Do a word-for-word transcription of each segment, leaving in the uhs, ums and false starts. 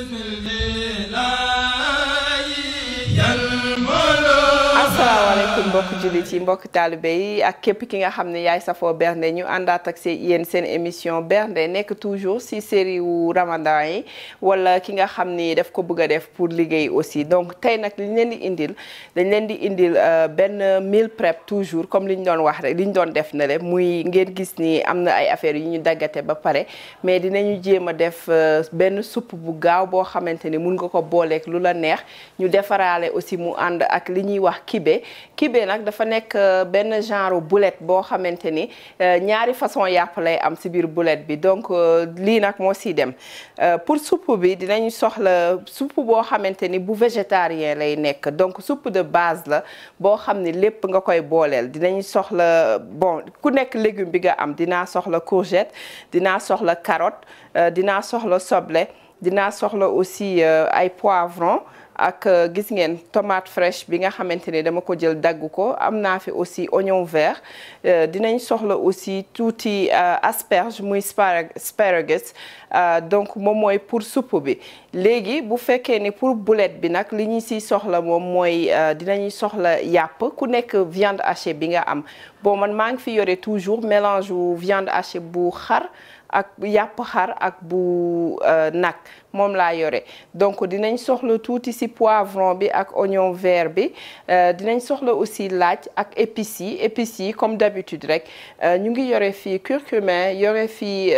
asalaamaaleykum mbokk jullit yi mbokk taalibe yi ak képp ki nga xam ne yaay safoo bernde ñu àndaat ak seen yéen seen émission bernde nekk toujours si série wu ramadan yi wala ki nga xam ni daf ko bëgg a def pour liggéey aussi donc tey nag liñ leen di indil dañ leen di indil benn meal prep toujours comme li ñu doon wax rek li ñu doon def na le muy ngeen gis ni am na ay affaires yu ñu daggate ba pare mais dinañu jéem a def benn soupe bu gaaw boo xamante ni mun nga ko booleeg lu la neex ñu defaraale aussi mu ànd ak li ñuy wax kibe kibe nag dafa nekk benn genre boulette boo xamante ni ñaari façon yàpp lay am ci biir boulette bi donc lii nag moo ciy dem pour soupe bi dinañ soxla soupe boo xamante ni bu végétarien lay nekk donc soupe de base la boo xam ni lépp nga koy booleel dinañ soxla bon ku nekk légume bi nga am dinaa soxla courgette dinaa soxla carotte dinaa soxla soble dinaa soxla aussi ay poivron ak gis ngeen tomate fraîche bi nga xamante ni dama ko jël dagg ko am naa fi aussi oignon vert dinañ soxla aussi tuuti asperge muy asparagus donc moom mooy pour soupe bi léegi bu fekkee ni pour boulette bi nag li ñu siy soxla moom mooy dinañuy soxla yàpp ku nekk viande hachée bi nga am bon man maa ngi fi yore toujours mélange wu viande hachée bu xar ak yàpp xar ak bu nag moom laa yore donc dinañ soxla tuuti ci poivron bi ak oignon vert bi dinañ soxla aussi laaj ak épices yi épices yi comme d'habitude rek ñu ngi yore fii curcumin yore fii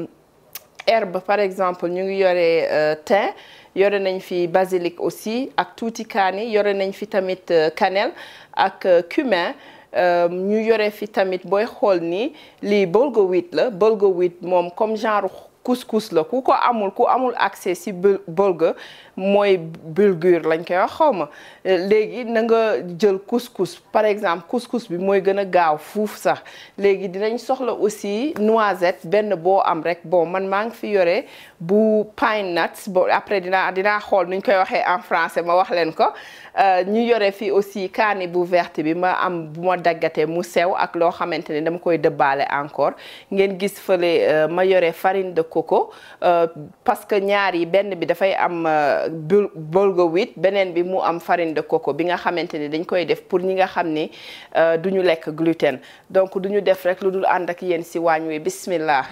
herbe par exemple ñu ngi yore thym yore nañ fi basilic aussi ak tuuti kaani yore nañ fi tamit cannelle ak cumin ñu yore fi tamit booy xool ni lii bulgur wheat la bulgur wheat moom comme genre couscous la ku ko amul ku amul accès ci bulgur mooy bulgur lañ koy wax xaw ma léegi na nga jël couscous par exemple couscous bi mooy gën a gaaw fuuf sax léegi dinañ soxla aussi noisette benn boo am rek bon man maa ngi fi yore bu pine nuts bon après dinaa dinaa xool nuñ koy waxee en français ma wax leen ko ñu yore fi aussi kaani bu verte bi ma am bu ma daggate mu sew ak loo xamante ne dama koy dëbbaale encore ngeen gis fële ma yore farine de coco parce que ñaar yi benn bi dafay am bulgur wheat beneen bi mu am farine de coco bi nga xamante ni dañ koy def pour ñi nga xam ni duñu lekk gluten donc duñu def rek lu dul ànd ak yéen ci waañ wi bismillah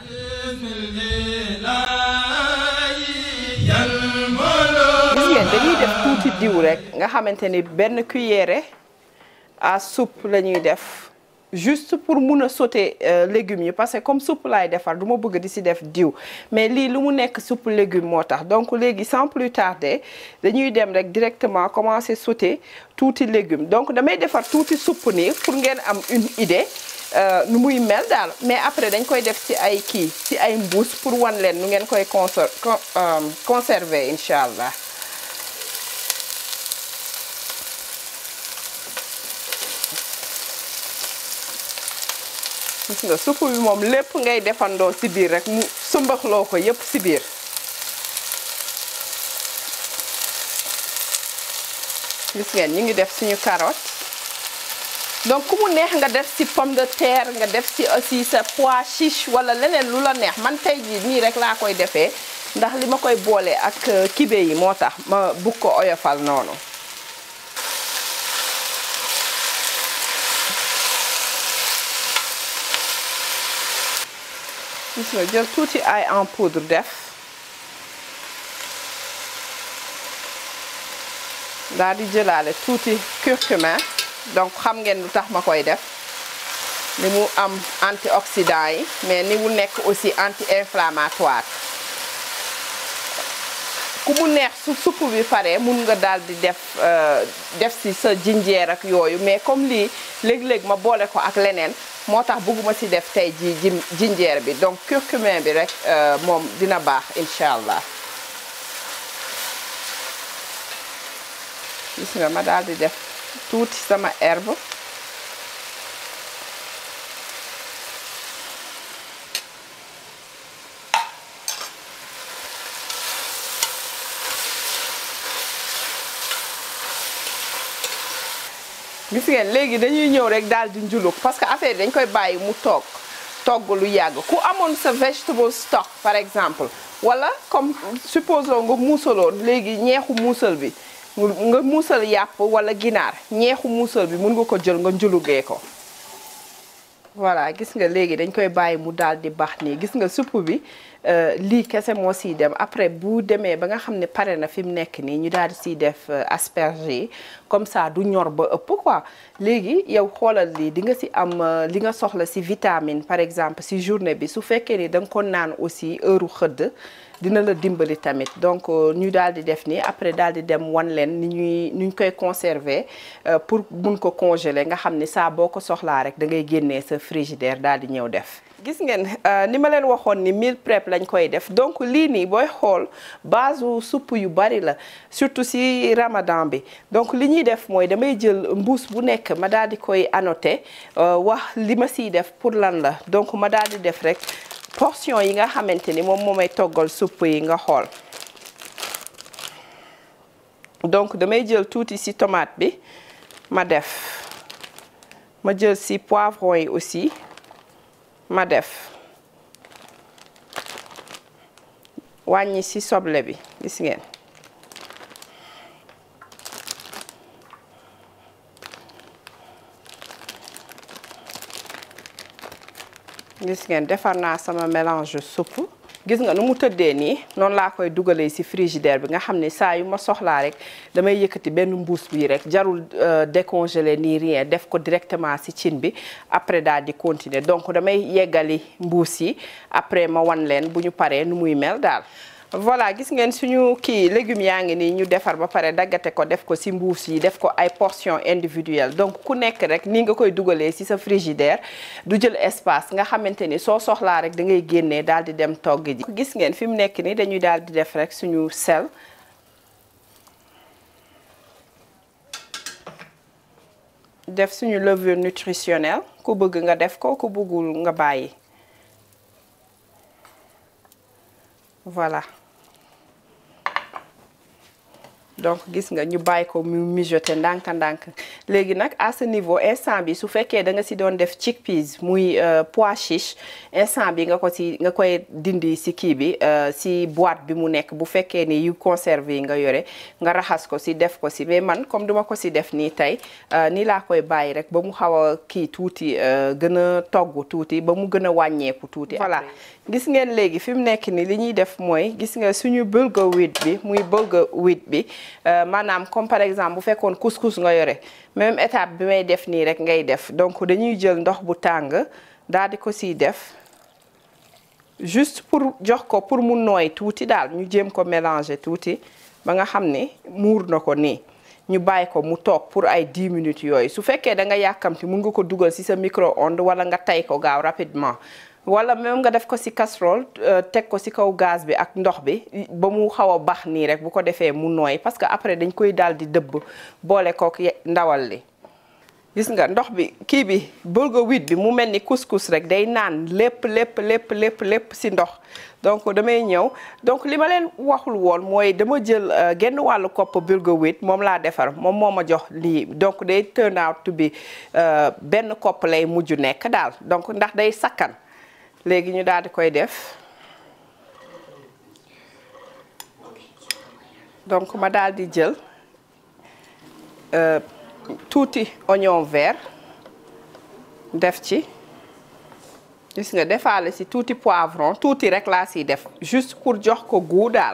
gis ngeen dañuy def tuuti diw rek nga xamante ni benn cuillère à soupe la ñuy def juste pour mun a sauter légumes yi parce que comme soupe laay defar du ma bëgg di ci def diw mais lii lu mu nekk soupe légumes moo tax donc léegi sans plus tarder dañuy dem rek directement commencer sauter tuuti légumes donc damay defar tuuti soupe nii pour ngeen am une idée nu muy mel daal mais après dañ koy def ci ay kii ci ay mbuus pour wan leen nu ngeen koy conserver incha allah. gis nga supp bi moom lépp ngay defandoo ci biir rek mu sumbaxloo ko yépp ci biir gis ngeen ñu ngi def suñu carotte donc ku mu neex nga def ci pomme de terre nga def ci aussi sa pois chiche wala leneen lu la neex man tey jii nii rek laa koy defee ndax li ma koy boole ak kibe yi moo tax ma bugg ko oyofal noonu gis nga jël tuuti ail en poudre def daal di jëlaale tuuti curcumin donc xam ngeen lu tax ma koy def ni mu am antioxydant yi mais ni mu nekk aussi anti-inflammatoire ku mu neex su supp bi pare mun nga daal di def def ci sa jinjeer ak yooyu mais comme lii léeg-léeg ma boole ko ak leneen moo tax bëgguma ci def tey ji jinjeer bi donc curcumin bi rek moom dina baax incha allah gis nga ma daal di def tuuti sama herbe gis ngeen léegi dañuy ñëw rek daal di njuluk parce que affaire dañ koy bàyyi mu toog togg lu yàgg ku amoon sa vegetable stock par exemple wala comme supposons nga muusaloon léegi ñeexu muusal bi nga muusal yàpp wala ginaar ñeexu muusal bi mun nga ko jël nga njulugee ko. voilà gis nga léegi dañ koy bàyyi mu daal di baax nii gis nga supp bi lii kese moo siy dem après bu demee ba nga xam ne pare na fi mu nekk nii ñu daal di siy def asperges yi comme ça du ñor ba ëpp quoi. léegi yow xoolal lii di nga si am li nga soxla si vitamine par exemple si journée bi su fekkee ni da nga ko naan aussi heure xëdd dina la dimbali tamit donc ñu daal di def nii après daal di dem wan leen ni ñuy ni ñu koy conserver pour mun ko congeler nga xam ni saa boo ko soxlaa rek da ngay génnee sa frigidaire daal di ñëw def. gis ngeen ni ma leen waxoon ni meal prep lañ koy def donc lii nii booy xool base supp yu bari la surtout si ramadan bi donc li ñuy def mooy damay jël mbuus bu nekk ma daal di koy annoter wax li ma siy def pour lan la donc ma daal di def rek portion yi nga xamante ni moom moo may toggal supp yi nga xool. donc damay jël tuuti si tomate bi ma def ma jël si poivron yi aussi ma def wàññi ci soble bi gis ngeen gis ngeen defar naa sama mélange soupe gis nga nu mu tëddee nii noonu laa koy dugalee ci frigidaire bi nga xam ne saa yu ma soxlaa rek damay yëkkati benn mbuus bii rek jarul décongeler ni rien def ko directement ci cin bi après daal di continuer donc damay yeggali mbuus yi après ma wan leen bu ñu paree nu muy mel daal. voilà gis ngeen suñu kii légumes yaa ngi nii ñu defar ba pare daggate ko def ko ci mbuus yi def ko ay portions individuelles donc ku nekk rek ni nga koy dugalee ci sa frigidaire du jël espace nga xamante ni soo soxlaa rek da ngay génnee daal di dem togg ji. gis ngeen fi mu nekk nii dañuy daal di def rek suñu sel def suñu levure nutritionnelle ku bëgg nga def ko ku bëggul nga bàyyi voilà. donc gis nga ñu bàyyi ko mu mijoter ndànk-ndànk léegi nag à ce niveau instant bi su fekkee da nga si doon def chickpeas muy pois chiche instant bi nga ko si nga koy dindi si kii bi si boîte bi mu nekk bu fekkee ni yu conservé yi nga yore nga raxas ko si def ko si mais man comme duma ko si def nii tey nii laa koy bàyyi rek ba mu xaw a kii tuuti gën a togg tuuti ba mu gën a wàññeeku tuuti. voilà gis ngeen léegi fi mu nekk ni li ñuy def mooy gis nga suñu bulgur wheat bi muy bulgur wheat bi maanaam comme par exemple bu fekkoon couscous nga yore même étape bi may def nii rek ngay def donc dañuy jël ndox bu tàng daal di ko siy def juste pour jox ko pour mu nooy tuuti daal ñu jéem ko mélanger tuuti ba nga xam ne muur na ko nii ñu bàyyi ko mu toog pour ay dix minutes yooyu su fekkee da nga yàkkamti mun nga ko dugal ci sa micro-ondes wala nga tay ko gaaw rapidement wala même nga def ko ci casserole teg ko ci kaw gaz bi ak ndox bi ba mu xaw a bax nii rek bu ko defee mu nooy parce que après dañ koy daal di dëbb boole kook ndawal li gis nga ndox bi kii bi bulgur wheat bi mu mel ni couscous rek day naan lépp lépp lépp lépp lépp ci ndox donc damay ñëw donc li ma leen waxul woon mooy dama jël genn wàllu kopp bulgur wheat moom laa defar moom moo ma jox lii donc day turn out to be benn kopp lay mujj nekk daal donc ndax day sakkan léegi ñu daal di koy def donc ma daal di jël tuuti oignon vert def ci gis nga defaale ci tuuti poivron tuuti rek laa ciy def juste pour jox ko goût daal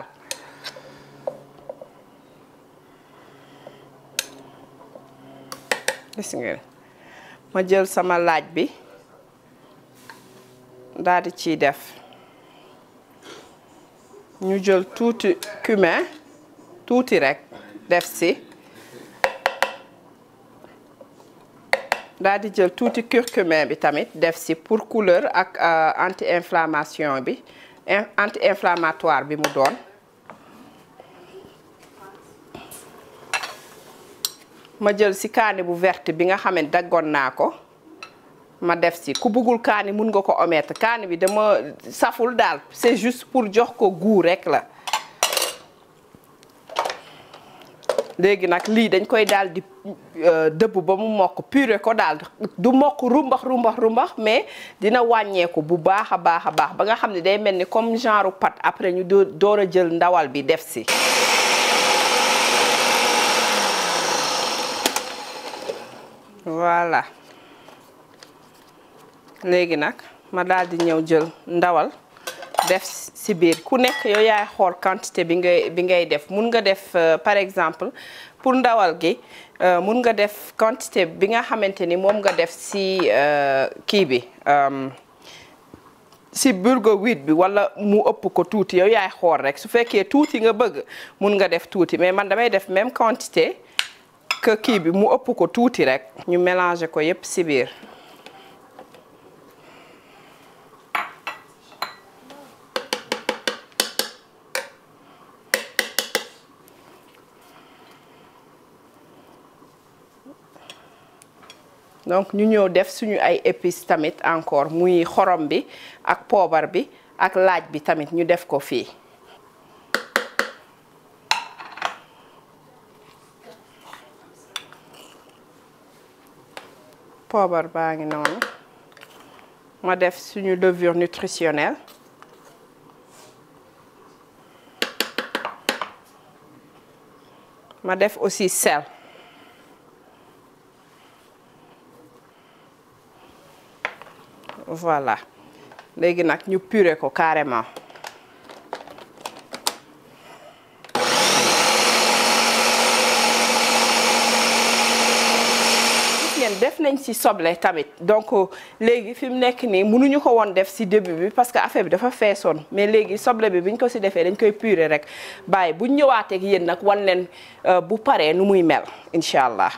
gis nga ma jël sama laaj bi daal di ciy def ñu jël tuuti cumin tuuti rek def ci daal di jël tuuti curcumin bi tamit def ci pour couleur ak anti-inflammation bi anti-inflammatoire bi mu doon ma jël ci kaani bu verte bi nga xam ne daggoon naa ko ma def ci ku bëggul kaani mun nga ko omettre kaani bi dama saful daal c'est juste pour jox ko goût rek la léegi nag lii dañ koy daal di dëbb ba mu mokk purée ko daal du mokk rumbax rumbax rumbax mais dina wàññeeku bu baax a baax a baax ba nga xam ne day mel ni comme genre pâte après ñu door a jël ndawal bi def si. voilà léegi nag ma daal di ñëw jël ndawal def si biir ku nekk yow yaay xool quantité bi ngay bi ngay def mun nga def par exemple pour ndawal gi mun nga def quantité bi nga xamante ni moom nga def si kii bi si burgo wheat bi wala mu ëpp ko tuuti yow yaay xool rek su fekkee tuuti nga bëgg mun nga def tuuti mais man damay def même quantité que kii bi mu ëpp ko tuuti rek ñu mélanger ko yépp si biir. donc ñu ñëw def suñu ay épices tamit encore muy xorom bi ak poobar bi ak laaj bi tamit ñu def ko fii. poobar baa ngi noonu ma def suñu levure nutritionnelle ma def aussi sel. voilà léegi nag ñu purée ko carrément. gis ngeen def nañ ci soble tamit donc léegi fi mu nekk nii mënuñu ko woon def ci début bi parce que affaire bi dafa feesoon mais léegi soble bi biñ ko ci defee dañ koy purée rek bàyyi buñ ñëwaatee ak yéen nag wan leen bu paree nu muy mel incha allah.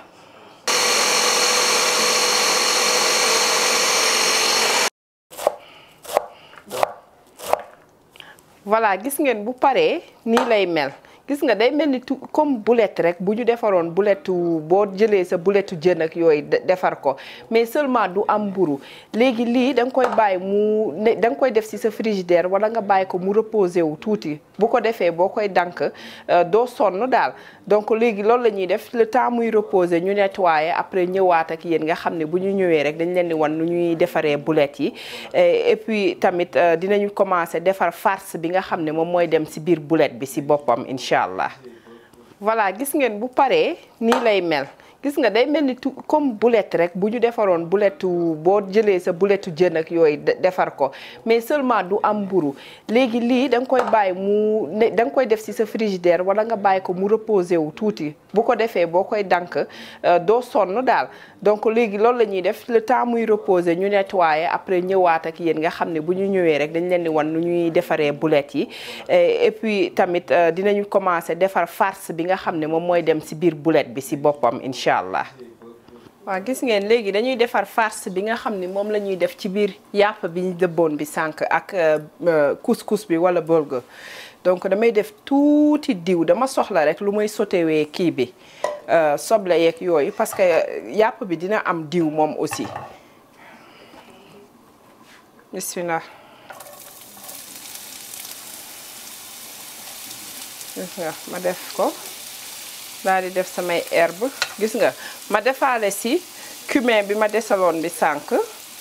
voilà gis ngeen bu paree nii lay mel gis nga day mel ni tout comme boulette rek bu ñu defaroon boulette boo jëlee sa boulette jën ak yooyu defar ko mais seulement du am mburu léegi lii da nga koy bàyyi mu ne da nga koy def ci sa frigidaire wala nga bàyyi ko mu reposer wu tuuti bu ko defee boo koy dank doo sonn daal donc léegi loolu la ñuy def le temps muy reposer ñu nettoyer après ñëwaat ak yéen nga xam ne bu ñu ñëwee rek dañ leen di wan nu ñuy defaree boulette yi et puis tamit dinañu commencer defar farce bi nga xam ne moom mooy dem ci biir boulette bi ci boppam incha allah. voilà gis ngeen bu paree nii lay mel gis nga day mel ni tout comme boulette rek bu ñu defaroon boulette boo jëlee sa boulette jën ak yooyu defar ko mais seulement du am mburu léegi lii da nga koy bàyyi mu ne da nga koy def ci sa frigidaire wala nga bàyyi ko mu reposer wu tuuti bu ko defee boo koy dank doo sonn daal donc léegi loolu la ñuy def le temps muy reposer ñu nettoyer après ñëwaat ak yéen nga xam ne bu ñu ñëwee rek dañ leen di wan nu ñuy defaree boulette yi et puis tamit dinañu commencer defar farce bi nga xam ne moom mooy dem ci biir boulette bi ci boppam incha allah. waaw gis ngeen léegi dañuy defar farce bi nga xam ni moom la ñuy def ci biir yàpp bi ñu dëbboon bi sànq ak couscous bi wala burger donc damay def tuuti diw dama soxla rek lu may sotewee kii bi soble yeeg yooyu parce que yàpp bi dina am diw moom aussi. bismillah. gis nga ma def ko. daal di def samay herbe gis nga ma defaale ci cumin bi ma desaloon bi sànq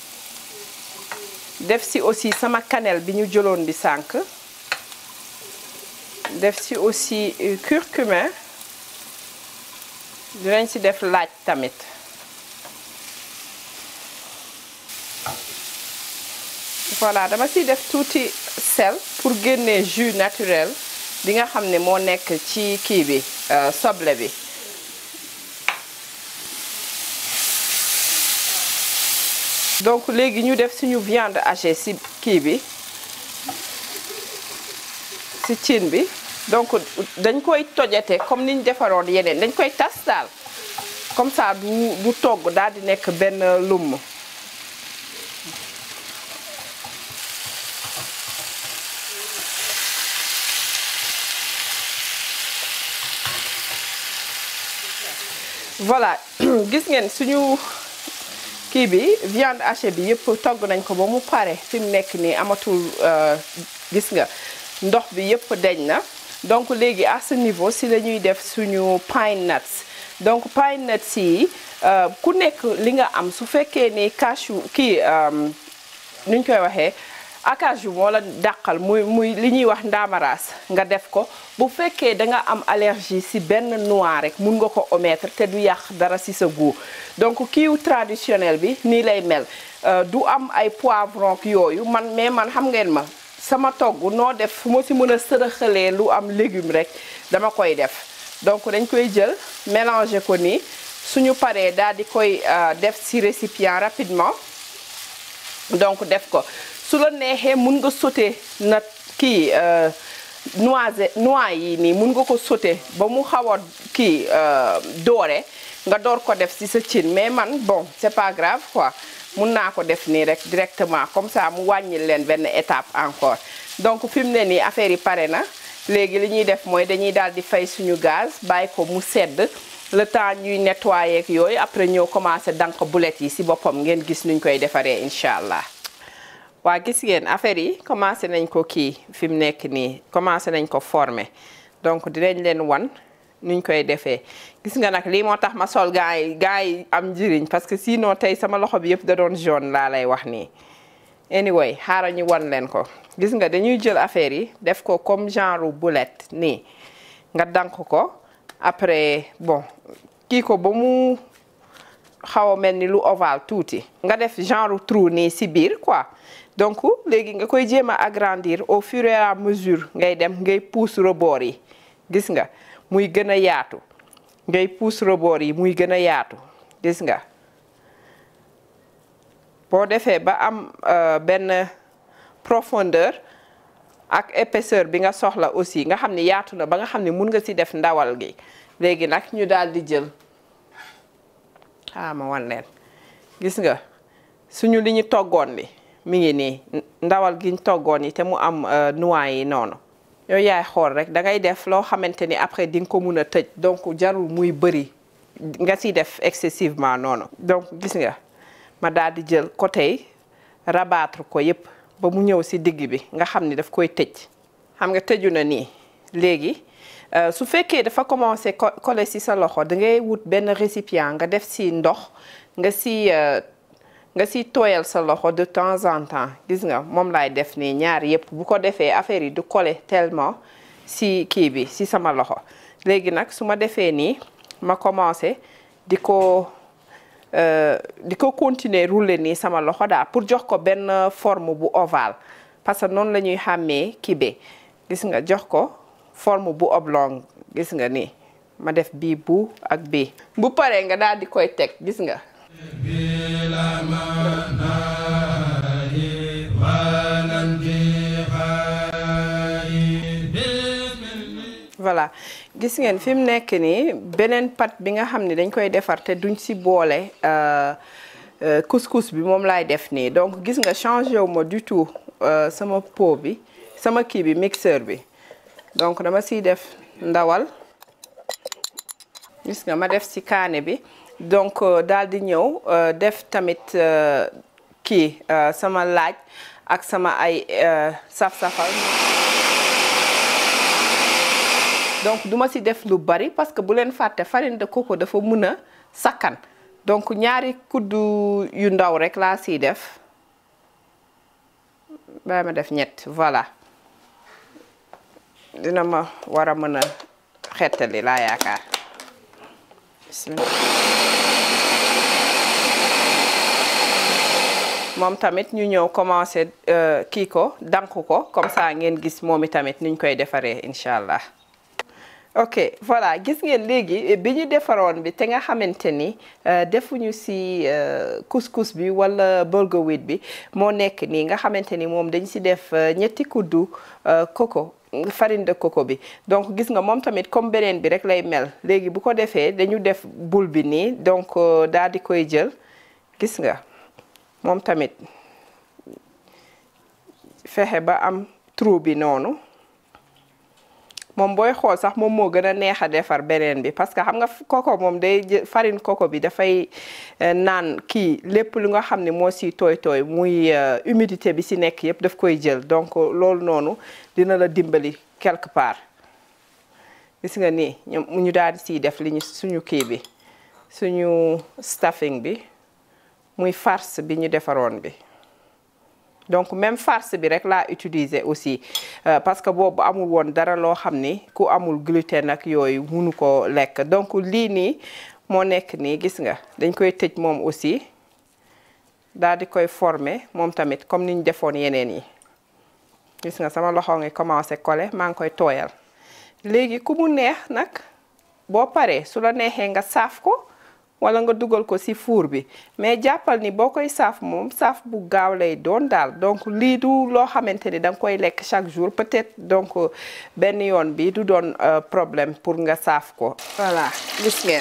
def ci aussi sama cannelle bi ñu jëloon bi sànq def ci aussi curcumin dinañ ci def laaj tamit voilà dama ciy def tuuti sel pour génne jus naturel bi nga xam ne moo nekk ci kii bi soble bi donc léegi ñu def suñu viande hachée ci kii bi ci cin bi donc dañ koy tojate comme niñ defaroon yeneen dañ koy tas daal comme ça du du togg daal di nekk benn lumm. voilà gis ngeen suñu kii bi viande hachée bi yëpp togg nañ ko ba mu pare fi mu nekk nii amatul gis nga ndox bi yëpp deñ na donc léegi à ce niveau si la ñuy def suñu pine nuts donc pine nuts yi ku nekk li nga am su fekkee ni cashew kii nuñ koy waxee acajou moo la dàqal muy muy li ñuy wax ndaamaraas nga def ko bu fekkee da nga am allergie ci benn noix rek mun nga ko omettre te du yàq dara ci sa goût donc kiiw traditionnel bi nii lay mel du am ay poivron yooyu man mais man xam ngeen ma sama togg noo def fu ma ci mën a sërëxalee lu am légume rek dama koy def donc dañ koy jël mélanger ko nii suñu paree daal di koy def ci récipient rapidement donc def ko su la neexee mun nga sauter na kii noisette noix yi nii mun nga ko sauter ba mu xaw a kii doore nga door ko def ci sa cin mais man bon c'est pas grave quoi mun naa ko def nii rek directement comme ça mu wàññil leen benn étape encore donc fi mu ne nii affaire yi pare na léegi li ñuy def mooy dañuy daal di fay suñu gaz bàyyi ko mu sedd le temps ñuy nettoyer ak yooyu après ñëw commencer dank boulettes yi ci boppam ngeen gis nuñ koy defaree incha allah. waa gis ngeen affaire yi commencé nañ ko kii fi mu nekk nii commencé nañ ko former donc dinañ leen wan nuñ koy defee gis nga nag lii moo tax ma sol gars yi gars yi am njëriñ parce que sinon tey sama loxo bi yëpp da doon jaune laa lay wax nii. anyway xaaral ñu wan leen ko gis nga dañuy jël affaire yi def ko comme genre boulette nii nga dank ko après bon kii ko ba mu xaw a mel ni lu ovale tuuti nga def genre trou nii ci biir quoi. donc léegi nga koy jéem a agrandir au fur et à mesure ngay dem ngay pousse rebord yi gis nga muy gën a yaatu ngay pousse rebord yi muy gën a yaatu gis nga boo defee ba am benn profondeur ak épaisseur bi nga soxla aussi nga xam ni yaatu na ba nga xam ni mun nga ci def ndawal gi léegi nag ñu daal di jël ah ma wan leen gis nga suñu li ñu toggoon li mi ngi nii ndawal gi ñu toggoon yi te mu am noix yi noonu yooyu yaay xool rek da ngay def loo xamante ni après di nga ko mun a tëj donc jarul muy bëri nga ci def excessivement noonu donc gis nga ma daal di jël côté yi rabattre ko yépp ba mu ñëw ci digg bi nga xam ni daf koy tëj xam nga tëju na nii léegi su fekkee dafa commencé coller ci sa loxo da ngay wut benn récipient nga def ci ndox nga ci nga ci tooyal sa loxo de temps en temps gis nga moom laay def nii ñaar yépp bu ko defee affaire yi du coller tellement ci kii bi ci sama loxo léegi nag su ma defee nii ma commencé di ko di ko continuer rouler nii sama loxo daal pour jox ko benn forme bu ovale parce que noonu la ñuy xàmmee kii bi gis nga jox ko forme bu oblong gis nga nii ma def bii bu ak bii bu paree nga daal di koy teg gis nga voilà gis ngeen fi mu nekk nii beneen pâte bi nga xam ne dañ koy defar te duñ ci boole couscous bi moom laay def nii donc gis nga changé wu ma du tout sama pot bi sama kii bi mixeur bi donc dama ciy def ndawal gis nga ma def ci kaane bi donc daal di ñëw def tamit kii sama laaj ak sama ay saf-safal donc duma ci def lu bari parce que bu leen fàtte farine de coco dafa mun a sakkan donc ñaari kuddu yu ndaw rek laa ciy def ba ma def ñett voilà dina ma war a mën a xettali laa yaakaar moom tamit ñu ñëw commencé kii ko dank ko comme ça ngeen gis moom i tamit niñ koy defaree incha allah. ok voilà gis ngeen léegi bi ñu defaroon bi te nga xamante ni defuñu ci couscous bi wala burger wheat bi moo nekk nii nga xamante ni moom dañ ci def ñetti kuddu coco farine de coco bi donc gis nga moom tamit comme beneen bi rek lay mel léegi bu ko defee dañu def boule bi nii donc daal di koy jël gis nga moom tamit fexe ba am trou bi noonu moom booy xool sax moom moo gën a neex a defar beneen bi parce que xam nga coco moom day farine coco bi dafay naan kii lépp lu nga xam ne moo si tooy tooy muy humidité bi si nekk yépp daf koy jël donc loolu noonu dina la dimbali quelque part gis nga nii ñoom ñu daal di siy def li ñu suñu kii bi suñu stuffing bi muy farce bi ñu defaroon bi donc même farce bi rek laa utiliser aussi euh, parce que boobu amul woon dara loo xam ni ku amul gluten ak yooyu munu ko lekk donc lii nii moo nekk nii gis nga dañ koy tëj moom aussi daal di koy former moom tamit comme ni ñu defoon yeneen yi gis nga sama loxo ngi commencé coller maa ngi koy tooyal léegi ku mu neex nag boo paree su la neexee nga saaf ko wala nga dugal ko ci four bi mais jàppal ni boo koy saaf moom saaf bu gaaw lay doon daal donc lii du loo xamante ni da nga koy lekk chaque jour peut-être donc benn yoon bi du doon problème pour nga saaf ko. voilà gis ngeen.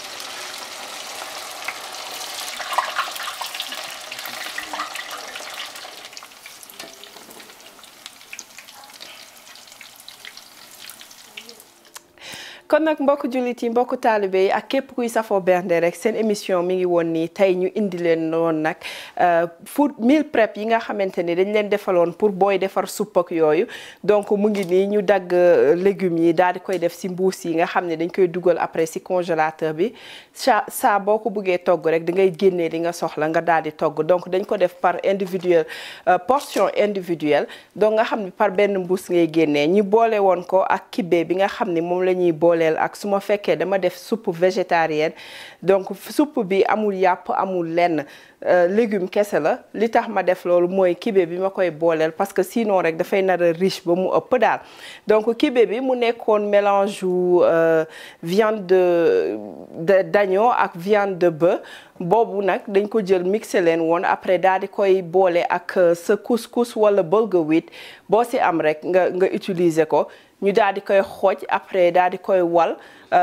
kon nag mbokk jullit yi mbokk taalibe yi ak képp kuy safoo bernde rek seen émission mi ngi woon nii tey ñu indi leen woon nag food meal prep yi nga xamante ni dañ leen defaloon pour booy defar supp ak yooyu donc mu ngi nii ñu dagg légumes yi daal di koy def ci mbuus yi nga xam ne dañ koy dugal après ci congélateur bi sa saa boo ko bëggee togg rek da ngay génnee li nga soxla nga daal di togg donc dañ ko def par individuel portion individuelle donc nga xam ne par benn mbuus ngay génnee ñu boole woon ko ak kibbe bi nga xam ne moom la ñuy boole ak su ma fekkee dama def soupe végétarienne donc soupe bi amul yàpp amul lenn légume kese la li tax ma def loolu mooy kibe bi ma koy booleel parce que sinon rek dafay nar a riche ba mu ëpp daal donc kibe bi mu nekkoon mélange wu viande de d'agneau ak viande de bœuf boobu nag dañ ko jël mixé leen woon après daal di koy boole ak sa couscous wala bulgur wheat boo si am rek nga nga utiliser ko ñu daal di koy xooj après daal di koy wal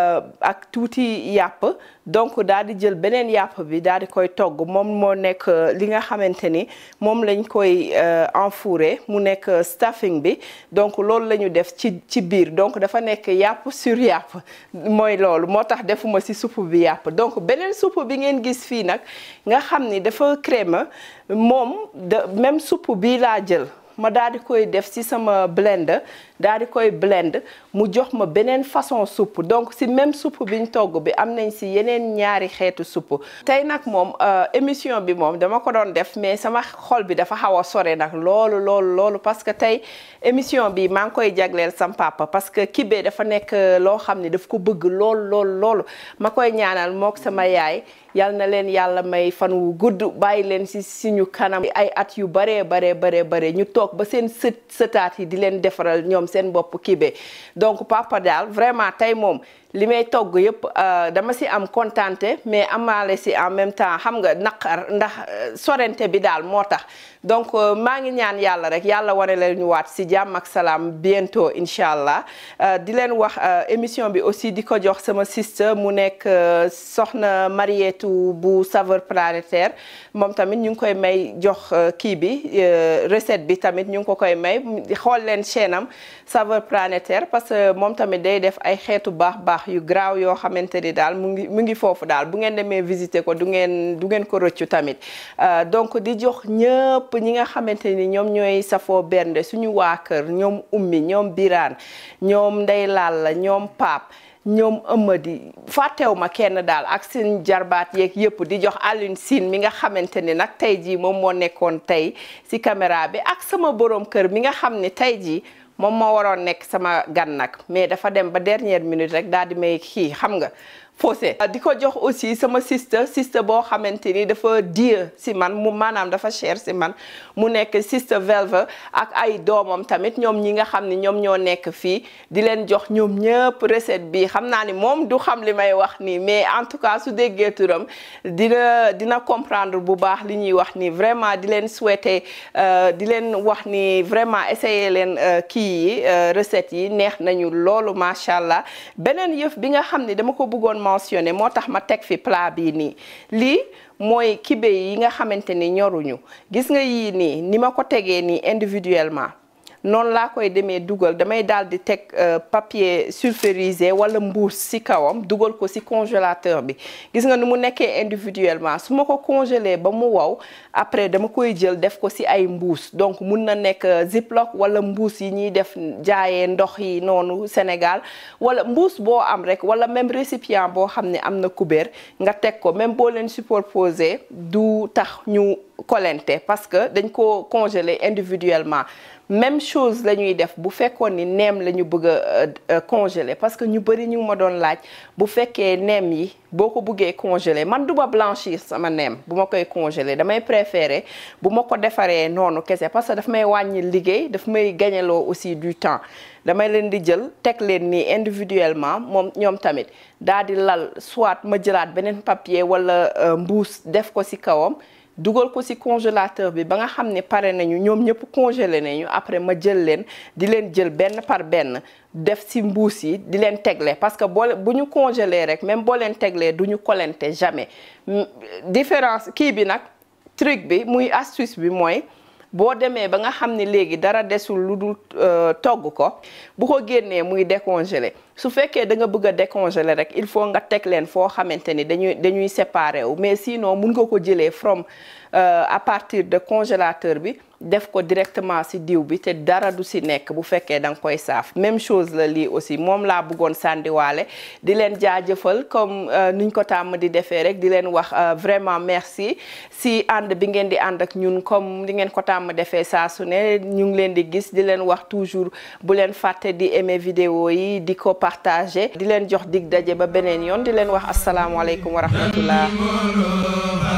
ak tuuti yàpp donc daal di jël beneen yàpp bi daal di koy togg moom moo nekk li nga xamante ni moom lañ koy enfouré mu nekk stuffing bi donc loolu la ñu def ci ci biir donc dafa nekk yàpp sur yàpp mooy loolu moo tax defuma ci soupe bi yàpp donc beneen soupe bi ngeen gis fii nag nga xam ni dafa crème moom de même soupe bii laa jël ma daal di koy def ci sama blender daal di koy blend mu jox ma beneen façon soupe donc ci même soupe biñ togg bi am nañ ci yeneen ñaari xeetu soupe tey nag moom émission bi moom dama ko doon def mais sama xol bi dafa xaw a sore nag loolu loolu loolu parce que tey émission bi maa ngi koy jagleel sam papa parce que kibe dafa nekk loo xam ne daf ko bëgg lool lool loolu ma koy ñaanal mook sama yaay yal na leen yàlla may fan wu gudd bàyyi leen ci suñu kanam ay at yu baree baree baree bare ñu toog ba seen sët sëtaat yi di leen defaral ñoom seen bopp kibe donc papa daal vraiment tey moom li may togg yëpp dama ci am kontante mais amaale ci en même temps xam nga naqar ndax sorente bi daal moo tax donc maa ngi ñaan yàlla rek yàlla wane leen ñu waat ci jàmm ak salaam bientôt incha allah di leen wax émission bi aussi di ko jox sama sister mu nekk soxna Marietou bu saveur planétaire moom tamit ñu ngi koy may jox kii bi recette bi tamit ñu ngi ko koy may xool leen chaîne am saveur planétaire parce que moom tamit day def ay xeetu baax baax yu graaw yoo xamante ni daal mu ngi mu ngi foofu daal bu ngeen demee visiter ko du ngeen du ngeen ko rëccu tamit donc di jox ñëpp ñi nga xamante ni ñoom ñooy safoo bernde suñu waa kër ñoom ummi ñoom biraan ñoom ndey laal ñoom paap ñoom ëmmadi fàttew ma kenn daal ak seen jarbaat yeeg yëpp di jox Alioune Sine mi nga xamante ni nag tey jii moom moo nekkoon tey ci caméra bi ak sama borom kër mi nga xam ni tey jii moom moo waroon nekk sama gan nag mais dafa dem ba dernière minute rek daal di may kii xam nga faussé di ko jox aussi sama sister sister boo xamante ni dafa dieu si man mu maanaam dafa cher si man mu nekk sister Velva ak ay doomam tamit ñoom ñi nga xam ni ñoom ñoo nekk fii di leen jox ñoom ñëpp recette bi xam naa ni moom du xam li may wax nii mais en tout cas su déggee turam dina dina comprendre bu baax li ñuy wax ni vraiment di leen souhaiter di leen wax ni vraiment essayer leen kii yi recette yi neex nañu loolu macha allah beneen yëf bi nga xam ni dama ko bëggoon mentionné moo tax ma teg fi plat bii nii lii mooy kibe yi nga xamante ni ñoruñu gis nga yii nii ni ma ko tegee nii individuellement noonu laa koy demee dugal damay daal di teg papier sulfurisé wala mbuus ci kawam dugal ko ci congélateur bi gis nga nu mu nekkee individuellement su ma ko congelé ba mu wow après dama koy jël def ko ci ay mbuus donc mun na nekk ziploc wala mbuus yi ñuy def jaayee ndox yi noonu Sénégal wala mbuus boo am rek wala même récipient boo xam ne am na kubéer nga teg ko même boo leen superposé du tax ñu kolente parce que dañ ko congelé individuellement même chose la ñuy def bu fekkoon ni neem la ñu bëgg a congelé parce que ñu bëri ñu ma doon laaj bu fekkee neem yi boo ko bëggee congelé man du ma blanchir sama neem bu ma koy congelé damay préférer bu ma ko defaree noonu kese parce que daf may wàññi liggéey daf may gagneloo aussi du temps damay leen di jël teg leen nii individuellement moom ñoom tamit daal di lal soit ma jëlaat beneen papier wala mbuus def ko ci kawam dugal ko ci congélateur bi ba nga xam ne pare nañu ñoom ñëpp congelé nañu après ma jël leen di leen jël benn par benn def ci mbuus yi di leen tegle parce que boo bu ñu congelé rek même boo leen teglee du ñu kolente jamais différence kii bi nag truc bi muy astuce bi mooy boo demee ba nga xam ne léegi dara desul lu dul togg ko bu ko génnee muy décongelé su fekkee da nga bëgg a décongelé rek il faut nga teg leen foo xamante ni dañuy dañuy séparé wu mais sinon mun nga ko jëlee from à partir de congélateur bi def ko directement ci diw bi te dara du ci nekk bu fekkee da nga koy saaf même chose la lii aussi moom laa bëggoon sàndiwaale di leen jaajëfal comme nuñ ko tàmm di defee rek di leen wax vraiment merci ci ànd bi ngeen di ànd ak ñun comme di ngeen ko tàmm defee saa su ne ñu ngi leen di gis di leen wax toujours bu leen fàtte di aimer vidéo yi di ko partager di leen jox dig daje ba beneen yoon di leen wax asalaamaaleykum wa rahmatullah